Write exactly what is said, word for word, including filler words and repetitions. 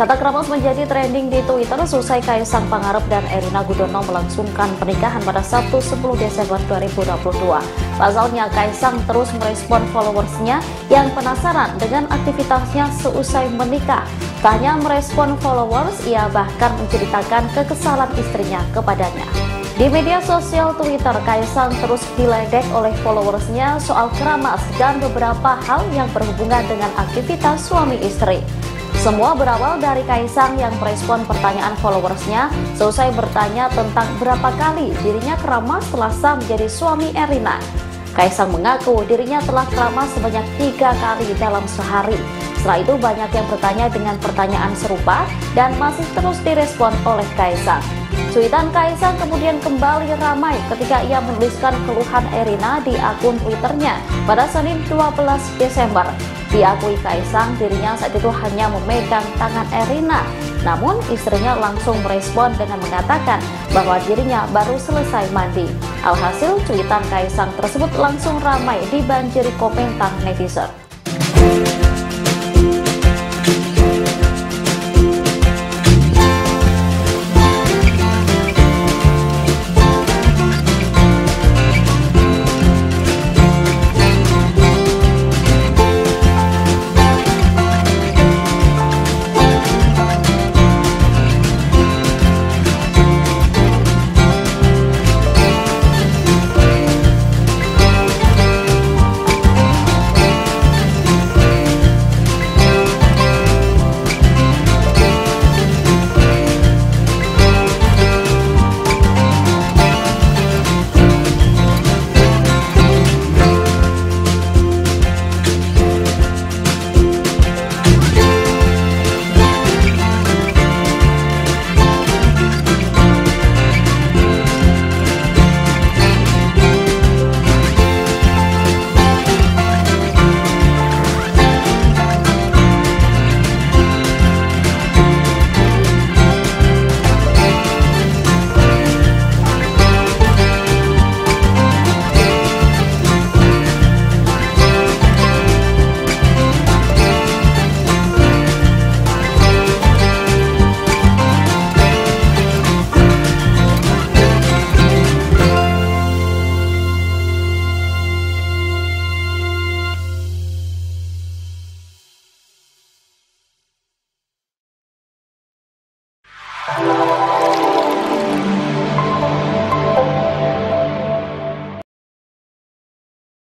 Kata keramas menjadi trending di Twitter selesai Kaisang Pangarep dan Erina Gudono melangsungkan pernikahan pada Sabtu sepuluh Desember dua ribu dua puluh dua. Pasalnya Kaisang terus merespon followersnya yang penasaran dengan aktivitasnya seusai menikah. Tak hanya merespon followers, ia bahkan menceritakan kekesalan istrinya kepadanya. Di media sosial Twitter, Kaisang terus diledek oleh followersnya soal keramas dan beberapa hal yang berhubungan dengan aktivitas suami istri. Semua berawal dari Kaisang yang merespon pertanyaan followersnya selesai bertanya tentang berapa kali dirinya keramas setelah sah menjadi suami Erina. Kaisang mengaku dirinya telah keramas sebanyak tiga kali dalam sehari. Setelah itu banyak yang bertanya dengan pertanyaan serupa dan masih terus direspon oleh Kaisang. Cuitan Kaisang kemudian kembali ramai ketika ia menuliskan keluhan Erina di akun Twitternya pada Senin dua belas Desember. Diakui Kaisang dirinya saat itu hanya memegang tangan Erina, namun istrinya langsung merespon dengan mengatakan bahwa dirinya baru selesai mandi. Alhasil cuitan Kaisang tersebut langsung ramai dibanjiri komentar netizen.